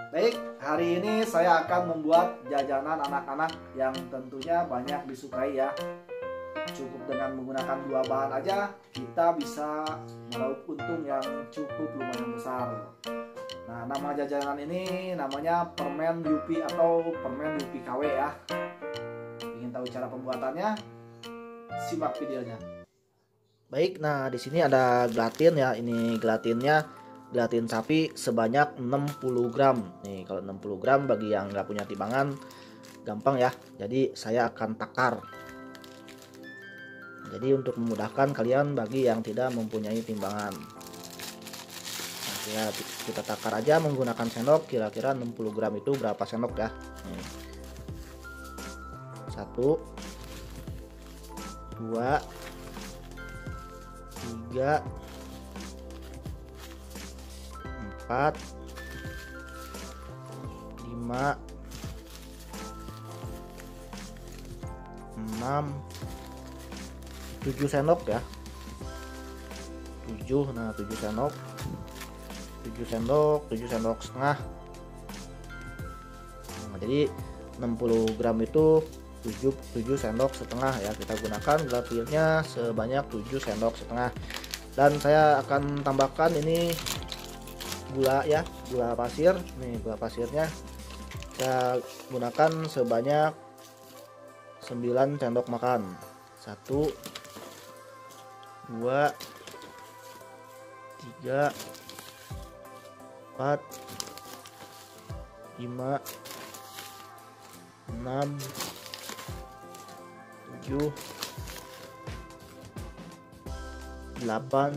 Baik, hari ini saya akan membuat jajanan anak-anak yang tentunya banyak disukai ya. Cukup dengan menggunakan dua bahan aja kita bisa meraup untung yang cukup lumayan besar. Nah, nama jajanan ini namanya permen Yupi atau permen Yupi KW ya. Ingin tahu cara pembuatannya? Simak videonya. Baik, nah di sini ada gelatin ya. Ini gelatin sapi sebanyak 60 gram. Nih, kalau 60 gram bagi yang nggak punya timbangan gampang ya. Jadi saya akan takar. Jadi untuk memudahkan kalian bagi yang tidak mempunyai timbangan. Nah, kita takar aja menggunakan sendok. Kira-kira 60 gram itu berapa sendok ya? Nih. 1 2 3 4 5 6 7 sendok ya. 7. Nah, 7 sendok. 7 sendok setengah. Nah, jadi 60 gram itu 7 sendok setengah ya. Kita gunakan gelatinnya sebanyak 7 sendok setengah. Dan saya akan tambahkan ini gula ya, gula pasir. Nih, gula pasirnya saya gunakan sebanyak 9 sendok makan. 1 2 3 4 5 6 7 8.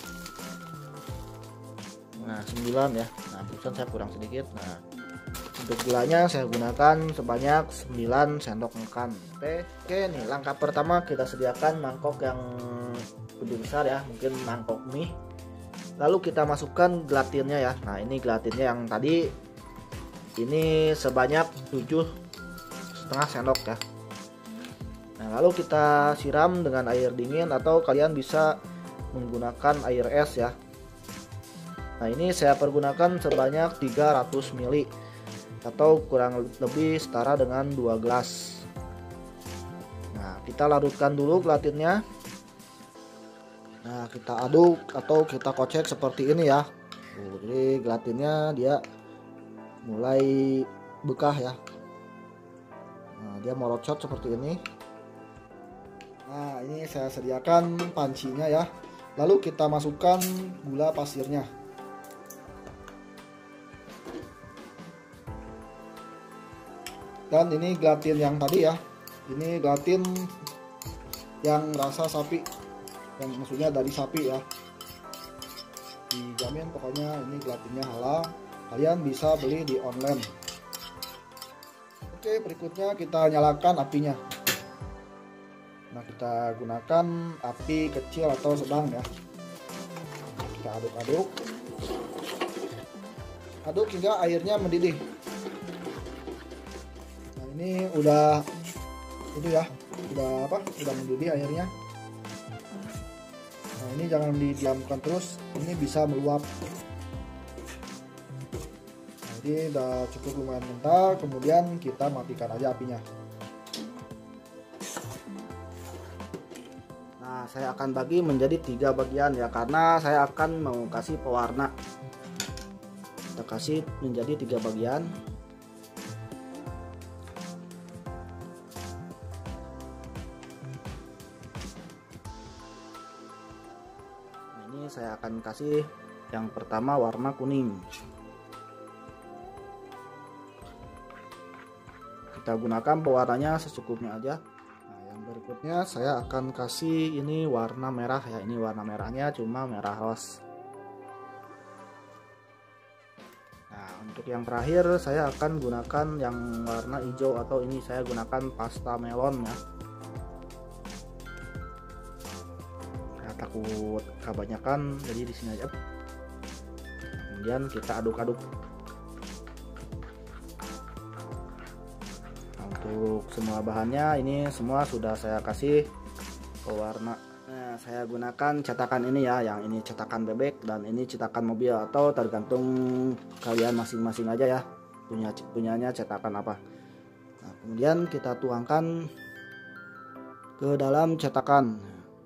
Nah, 9 ya. Nah, barusan saya kurang sedikit. Nah, untuk gulanya saya gunakan sebanyak 9 sendok makan. Oke, nih langkah pertama kita sediakan mangkok yang lebih besar ya, mungkin mangkok mie. Lalu kita masukkan gelatinnya ya. Nah, ini gelatinnya yang tadi ini sebanyak 7,5 sendok ya. Nah, lalu kita siram dengan air dingin atau kalian bisa menggunakan air es ya. Nah, ini saya pergunakan sebanyak 300 ml atau kurang lebih setara dengan 2 gelas. Nah, kita larutkan dulu gelatinnya. Nah, kita aduk atau kita kocek seperti ini ya. Jadi gelatinnya dia mulai bekah ya. Nah, dia merocot seperti ini. Nah, ini saya sediakan pancinya ya. Lalu kita masukkan gula pasirnya. Dan ini gelatin yang tadi ya. Ini gelatin yang rasa sapi. Yang maksudnya dari sapi ya. Dijamin pokoknya ini gelatinnya halal. Kalian bisa beli di online. Oke, berikutnya kita nyalakan apinya. Nah, kita gunakan api kecil atau sedang ya. Kita aduk-aduk. Aduk hingga airnya mendidih. Nah, ini udah udah mendidih airnya. Nah, ini jangan didiamkan terus, ini bisa meluap. Nah, ini udah cukup lumayan kental, kemudian kita matikan aja apinya. Nah, saya akan bagi menjadi 3 bagian ya, karena saya akan mau kasih pewarna. Kita kasih menjadi 3 bagian. Nah, ini saya akan kasih yang pertama warna kuning. Kita gunakan pewarnanya secukupnya aja. Berikutnya saya akan kasih ini warna merah ya. Ini warna merahnya cuma merah ros. Nah, untuk yang terakhir saya akan gunakan yang warna hijau atau ini saya gunakan pasta melon ya. Saya takut kebanyakan jadi di sini aja. Kemudian kita aduk-aduk. Untuk semua bahannya ini semua sudah saya kasih pewarna. Nah, saya gunakan cetakan ini ya, yang ini cetakan bebek dan ini cetakan mobil atau tergantung kalian masing-masing aja ya. punyanya cetakan apa. Nah, kemudian kita tuangkan ke dalam cetakan.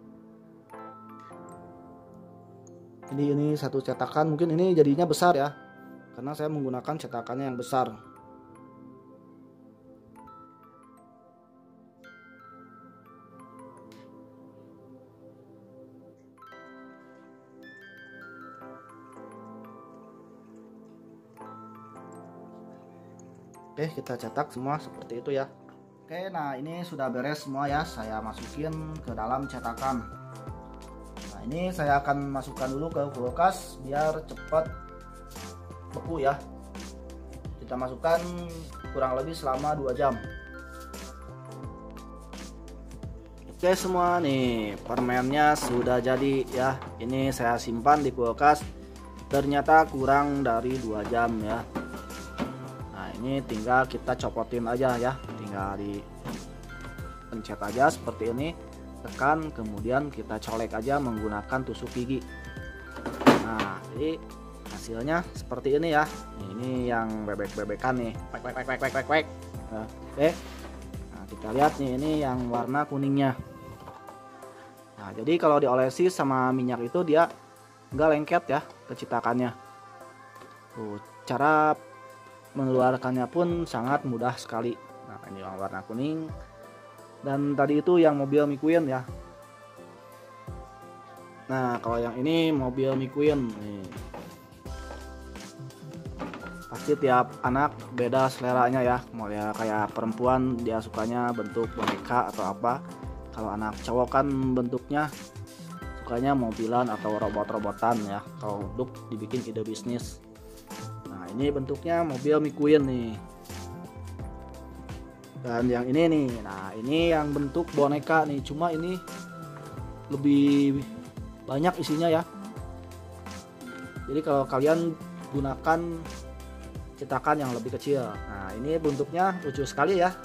Ini satu cetakan, mungkin ini jadinya besar ya, karena saya menggunakan cetakannya yang besar. Oke, kita cetak semua seperti itu ya. Oke, nah ini sudah beres semua ya, saya masukin ke dalam cetakan. Nah, ini saya akan masukkan dulu ke kulkas biar cepat beku ya. Kita masukkan kurang lebih selama 2 jam. Oke semua, nih permennya sudah jadi ya. Ini saya simpan di kulkas, ternyata kurang dari 2 jam ya. Nah, ini tinggal kita copotin aja ya, tinggal di pencet aja seperti ini, tekan, kemudian kita colek aja menggunakan tusuk gigi. Nah, jadi hasilnya seperti ini ya. Ini yang bebek-bebekan nih. Nah, oke. Nah, kita lihat nih, ini yang warna kuningnya. Nah, jadi kalau diolesi sama minyak itu dia nggak lengket ya ke cetakannya. Tuh, cara mengeluarkannya pun sangat mudah sekali. Nah, ini yang warna kuning. Dan tadi itu yang mobil McQueen ya. Nah, kalau yang ini mobil McQueen nih. Pasti tiap anak beda seleranya ya. Mau ya kayak perempuan dia sukanya bentuk boneka atau apa. Kalau anak cowok kan bentuknya sukanya mobilan atau robot-robotan ya. Kalau untuk dibikin ide bisnis. Nah, ini bentuknya mobil McQueen nih. Dan yang ini nih, nah ini yang bentuk boneka nih, cuma ini lebih banyak isinya ya. Jadi kalau kalian gunakan cetakan yang lebih kecil. Nah, ini bentuknya lucu sekali ya.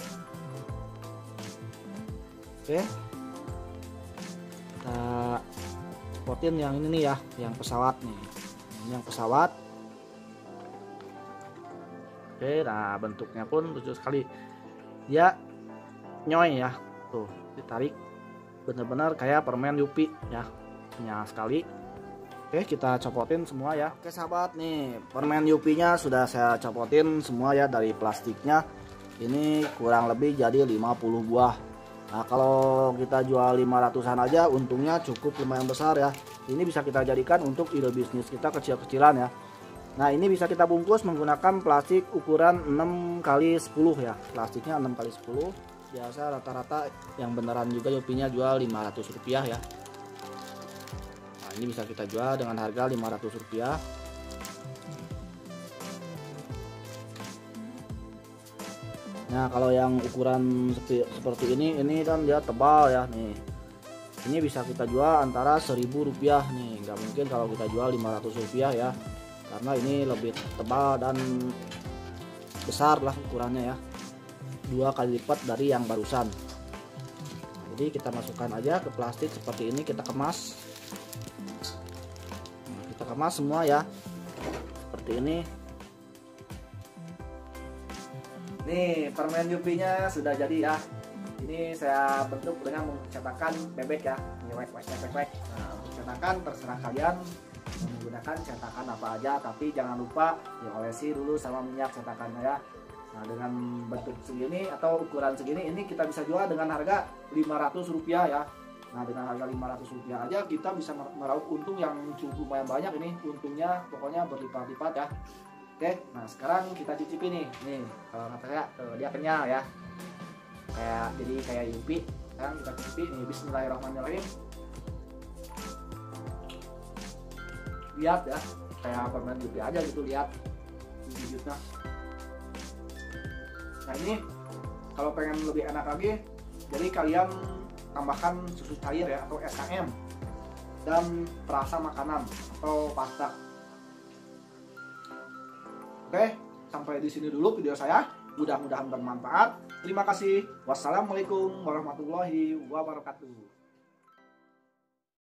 Oke, kita spotin yang ini nih ya, yang pesawat nih. Ini yang pesawat. Oke, nah bentuknya pun lucu sekali. Dia nyoy ya, tuh ditarik bener-bener kayak permen Yupi ya, kenyal sekali. Oke, kita copotin semua ya. Oke sahabat, nih permen Yupinya sudah saya copotin semua ya dari plastiknya. Ini kurang lebih jadi 50 buah. Nah, kalau kita jual 500-an aja untungnya cukup lumayan besar ya. Ini bisa kita jadikan untuk ide bisnis kita kecil-kecilan ya. Nah, ini bisa kita bungkus menggunakan plastik ukuran 6x10 ya. Plastiknya 6x10. Biasa rata-rata yang beneran juga Yupinya jual Rp500 ya. Nah, ini bisa kita jual dengan harga Rp500. Nah, kalau yang ukuran seperti ini kan dia tebal ya nih. Ini bisa kita jual antara Rp1.000 nih. Nggak mungkin kalau kita jual Rp500 ya. Karena ini lebih tebal dan besar lah ukurannya ya, 2 kali lipat dari yang barusan. Jadi kita masukkan aja ke plastik seperti ini, kita kemas. Nah, kita kemas semua ya seperti ini. Nih permen Yupinya sudah jadi ya. Ini saya bentuk dengan cetakan bebek ya. Nah, cetakan terserah kalian menggunakan cetakan apa aja, tapi jangan lupa diolesi dulu sama minyak cetakannya ya. Nah, dengan bentuk segini atau ukuran segini ini kita bisa jual dengan harga Rp500 ya. Nah, dengan harga Rp500 aja kita bisa meraup untung yang cukup lumayan banyak. Ini untungnya pokoknya berlipat-lipat ya. Oke, nah sekarang kita cicipi nih. Nih, kalau kata saya dia kenyal ya. Kayak Yupi. Sekarang kita cicipi nih, bismillahirrahmanirrahim. Lihat ya, kayak permen Yupi aja gitu, lihat wujudnya. Nah, ini kalau pengen lebih enak lagi, jadi kalian tambahkan susu cair ya atau SKM dan perasa makanan atau pasta. Oke, sampai di sini dulu video saya. Mudah-mudahan bermanfaat. Terima kasih. Wassalamualaikum warahmatullahi wabarakatuh.